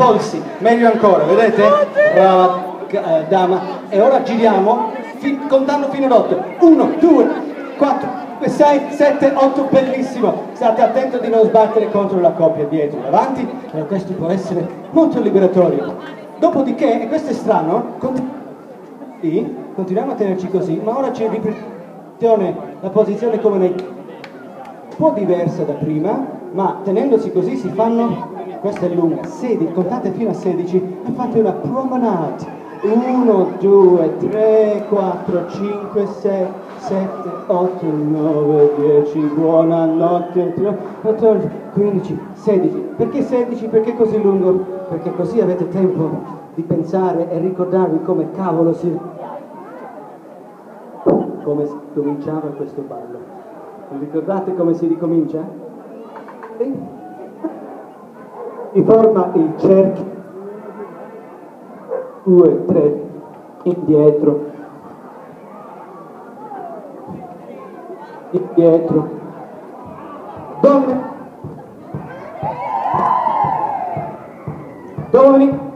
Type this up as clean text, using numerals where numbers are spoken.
polsi, meglio ancora, vedete? Brava dama. E ora giriamo contando fino ad 8. 1, 2, 4, 6, 7, 8, bellissimo. State attenti di non sbattere contro la coppia dietro e davanti, questo può essere molto liberatorio. Dopodiché, e questo è strano, continuiamo a tenerci così, ma ora ci ripetiamo la posizione come nei... un po' diversa da prima, ma tenendosi così si fanno, questa è lunga, 16, contate fino a 16 e fate una promenade. 1, 2, 3, 4, 5, 6, 7, 8, 9, 10, buonanotte, 14, 15, 16. Perché 16? Perché così lungo? Perché così avete tempo di pensare e ricordarvi come cavolo come cominciava questo ballo. Vi ricordate come si ricomincia? Si forma il cerchio. 2, 3, indietro, donne,